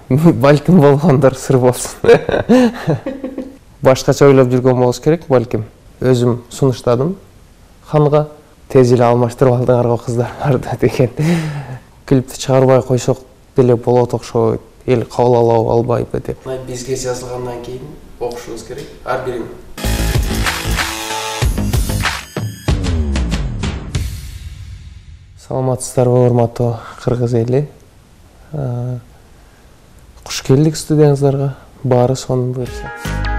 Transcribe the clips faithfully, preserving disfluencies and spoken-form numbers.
Балким болгондор сыр болсун. Башкача ойлоп жүргөн болуш керек, балким. Өзүм сунуштадым ханга, тез эле алмаштырып алдыңарго кыздар барды деген. Клипти чыгарбай койсок деле болот окшойт, эл кабыл ала албайбы деп. Бизге жазылгандан кийин окушубуз керек, ар бирин. Саламатсыздарбы, урматтуу кыргыз эли. Куш келдик студиябыздарга. Баары сонун буюрса.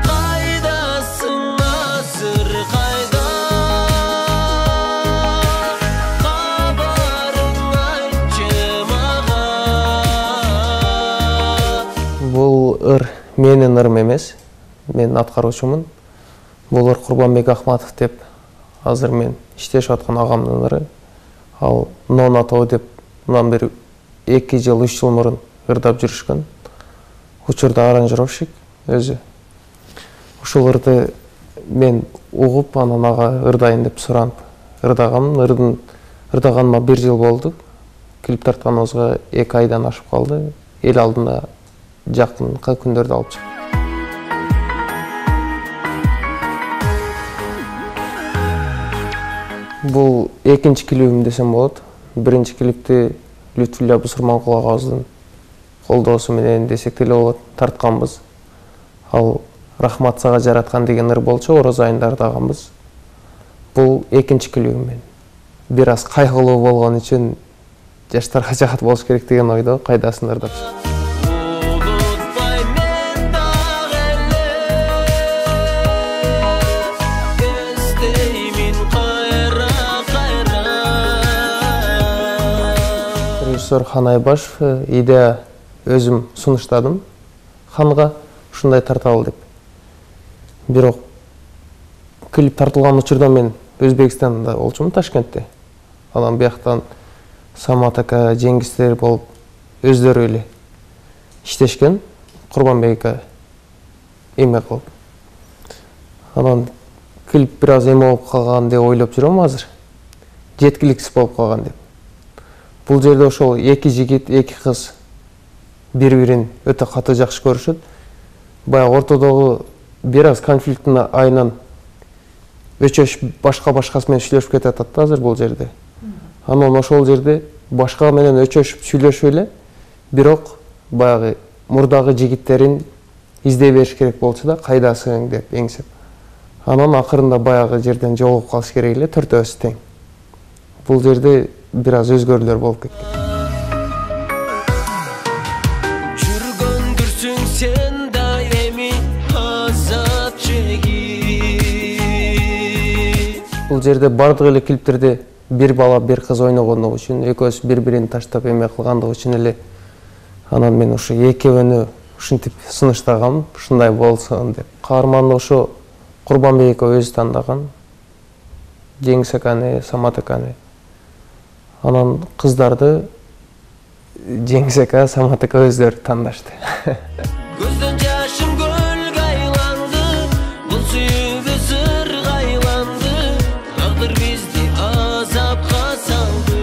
Бул ыр менин ырым эмес. Мен аткаруучумун. Бул ыр Курбанбек Ахматов деп азыр мен иштешип аткан агамдын ыры. Ал нон атоо деп мындан бери эки жыл, үч жыл мурун ырдап жүрүшкөн. Учурда аранжировщик өзү. Ушул ырды мен угуп, анан ага ырдайын деп суранып ырдагам. Ырдын ырдаганыма бир жыл болду. Клип тартканыбызга эки айдан ашып калды. Эл алдында жакынкы күндөрдө алып чыктым. Бул экинчи клипим десем болот. Биринчи клипти Лютфулля Бусурманкул агабыздын колдоосу менен десек деле болот, тартканбыз. Ал Рахмат сага жараткан деген ыр болчу, Ороз айында ырдаганбыз. Бул экинчи клипим мен. Бир аз кайгылуу болгон үчүн жаштарга жагат болуш керек деген ойдо кайдасын ырдап чыктым. Режиссер Хан Айбашев, идея өзүм сунуштадым ханга, ушундай тарталы деп. Бирок клип тартылган учурда мен Өзбекстанда болчумун, Ташкентте. Анан бияктан Самат ака, Жеңгистер болуп өздөрү эле иштешкен, Курбанбек ака эме кылып. Анан клип бир аз эме болуп калган деп ойлоп жүрөм азыр. Жеткиликсиз болуп калган деп. Бул жерде ошол эки жигит, эки кыз бири-бирин өтө катуу жакшы көрүшөт. Баягы ортодогу бир аз конфликттин айынан өчөшүп башка башкасы менен сүйлөшүп кетип атат да азыр бул жерде. Анан ошол жерде башка менен өчөшүп сүйлөшүп эле, бирок баягы мурдагы жигиттерин издей бериш керек болчу да, кайдасың деп эңсеп. Анан акырында баягы жерден жолугуп калыш керек эле, төртөөсү тең. Бул жерде бир аз өзгөрүүлөр болуп кеткен. Жүргөндүрсүң сен да эми азат жеги. Бул жерде бардык эле клиптерде бир бала, бир кыз ойногондугу үчүн, экөөсү бири-бирин таштап эме кылгандыгы үчүн эле анан мен ушу экөөнү ушинтип сунуштагам, ушундай болсун деп. Каарманды ошо Курбанбек ака өзү тандаган. Жеңгис аканы, Самат аканы. Анан кыздарды Жеңгис ака, Самат ака өздөрү тандашты. Көздөн жашым көлгө айланды, бул сүйүүбүз сырга айланды, тагдыр бизди азапка салды.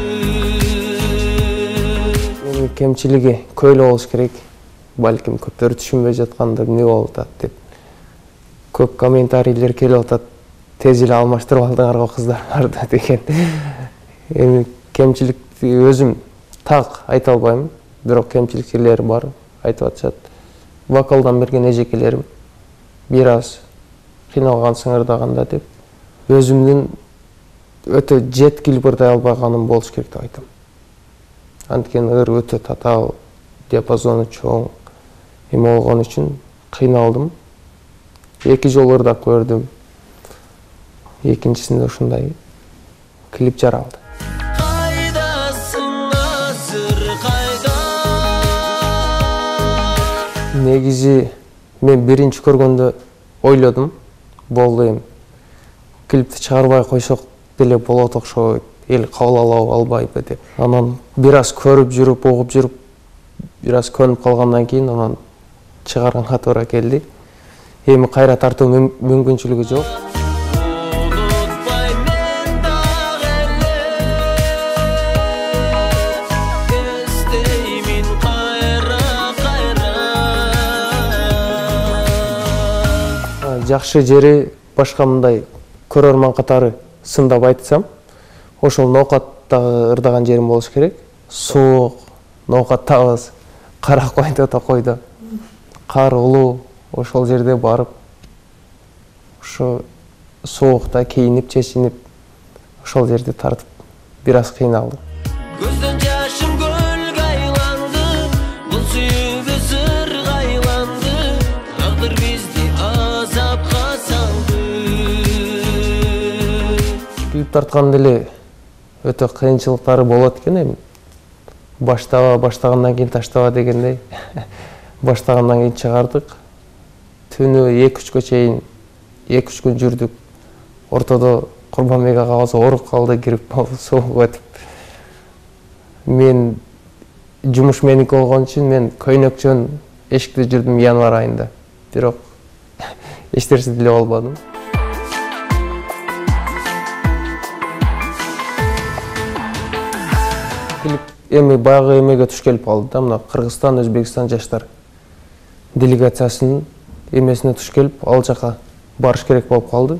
Менин кемчилиги көйлө болуш керек. Балким көптөр түшүнбөй жаткандыр, эмне болуп атат деп. Көп комментарийлер келип атат. Тез эле алмаштырып алдыңарго кыздар барды деген. Эми кемчиликти өзүм так айта албайм, бирок кемчиликтери бар, айтып атышат. Вокалдан берген эжекелерим бир аз кыйналгансың ырдаганда деп. Өзүмдүн өтө жеткилип ырдай албаганым болуш керек деп айтам. Анткени ыр өтө татаал, диапазону чоң эме болгон үчүн кыйналдым. Эки жолу ырдап көрдүм. Экинчисинде ушундай клип жаралды. Негизи мен биринчи көргөндө ойлодум, болду эми. Клипти чыгарбай койсок деле болот окшойт, эл кабыл ала албайбы деп. Анан бир аз көрүп жүрүп, угуп жүрүп, бир аз көнүп калгандан кийин анан чыгарганга туура келди. Эми кайра тартуу мүмкүнчүлүгү жок. жакшы жери башка мындай көрөрман катары сындап айтсам, ошол ноокаттагы ырдаган жерим болуш керек. Суук, ноокат табыз, кара койдо, токойдо, кар улуу, ошол жерде барып, ошо соокта кийинип, чечинип, ошол жерде тартып бир аз кыйналдым. Көздөн жашым көлгө айланды, бул сүйүү сырга айланды, тагдыр бизди азапка салды. Клип тартканда эле өтө кыйынчылыктары болот экен эми. Баштаба, баштагандан кийин таштаба дегендей. Баштагандан кийин чыгардык. Түнү эки үчкө чейин эки үч күн жүрдүк. Ортодо Курбанбек ага болсо ооруп калды, кирип суугуп өтүп. Мен жумуш меники болгон үчүн мен көйнөкчөн эшикте жүрдүм январь айында. Бирок эч нерсе деле болбодум. Эми баягы эмеге туш келип калды да, мына Кыргызстан, Өзбекстан жаштар делегациясынын эмесине туш келип, ал жака барыш керек болуп калды.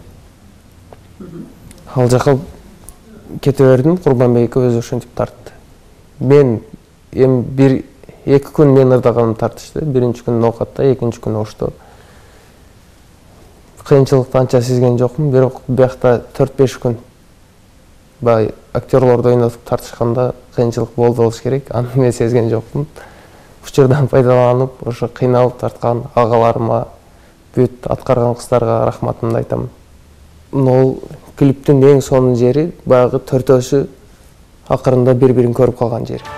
Ал жака кете бердим, Курбанбекке өзү ошентип тартты. Мен эми бир эки күн мен ырдаганым тартышты. Биринчи күн ноокатта, экинчи күн ошто. Кыйынчылыкты анча сезген жокмун, бирок биякта төрт беш күн бай актерлорду ойнотуп тартышканда кыйынчылык болду болуш керек. Аны мен сезген жокмун. Учурдан пайдаланып, ошо кыйналып тарткан агаларыма, бүт аткарган кыздарга рахматымды айтам. Ол клиптин эң сонун жери баягы төртөөсү акырында бири-бирин көрүп калган жери.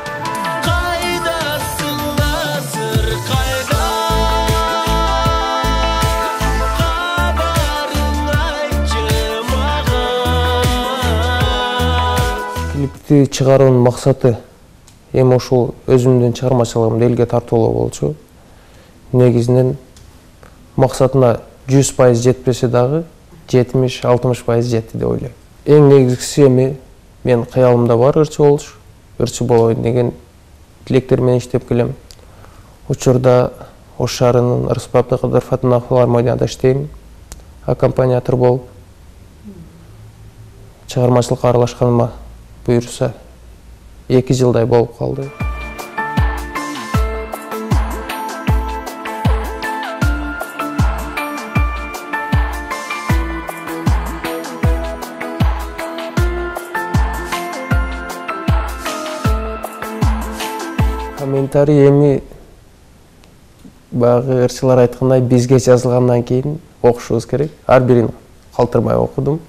Клипти чыгаруунун максаты эми ушул өзүмдүн чыгармачылыгымды элге тартуулоо болчу. Негизинен максатына жүз пайыз жетпесе дагы жетимиш алтымыш пайыз жетти деп ойлойм. Эң негизгиси эми мен кыялымда бар ырчы болуш, ырчы болоюн деген тилектер менен иштеп келем. Учурда Ош шаарынын Рыспат Абдыкадыров атындагы филармонияда иштейм, аккомпаниатор болуп. Чыгармачылыкка аралашканыма буйруса эки жылдай болуп калды. Комментарий эми баягы ырчылар айткандай бизге жазылгандан кийин окушубуз керек. Ар бирин калтырмай окудум.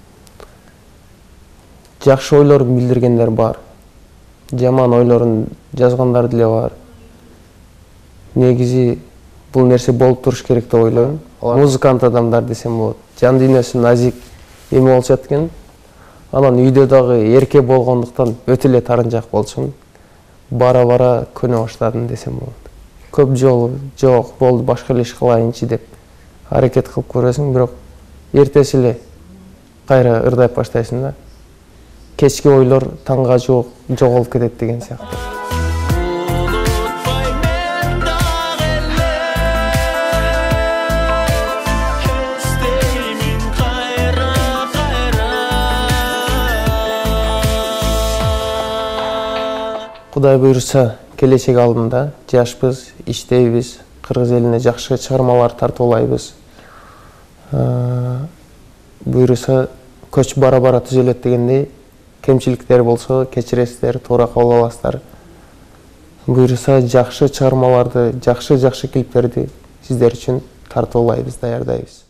Жакшы ойлорун билдиргендер бар. Жаман ойлорун жазгандар деле бар. Негизи бул нерсе болуп туруш керек деп ойлойм. Музыкант адамдар десем болот. Жан дүйнөсү назик эме болушат экен. Анан үйдө дагы эрке болгондуктан өтө эле тарынжак болчумун. Бара-бара көнө баштадым десем болот. Көп жолу жок болду, башка эле иш кылайынчы деп аракет кылып көрөсүң, бирок эртеси эле кайра ырдап баштайсың да. Кечки ойлор таңга жок жоголуп кетет деген сыяктуу. Кудай буйруса, келечек алдында жашпыз, иштейбиз, кыргыз элине жакшы чыгармалар тартуулайбыз. Буйруса, көч бара-бара түзөлөт дегендей, кемчиликтер болсо кечиресиздер, туура кабыл аласыздар. Буйруса, жакшы чыгармаларды, жакшы-жакшы клиптерди сиздер үчүн тартуулайбыз, даярдайбыз.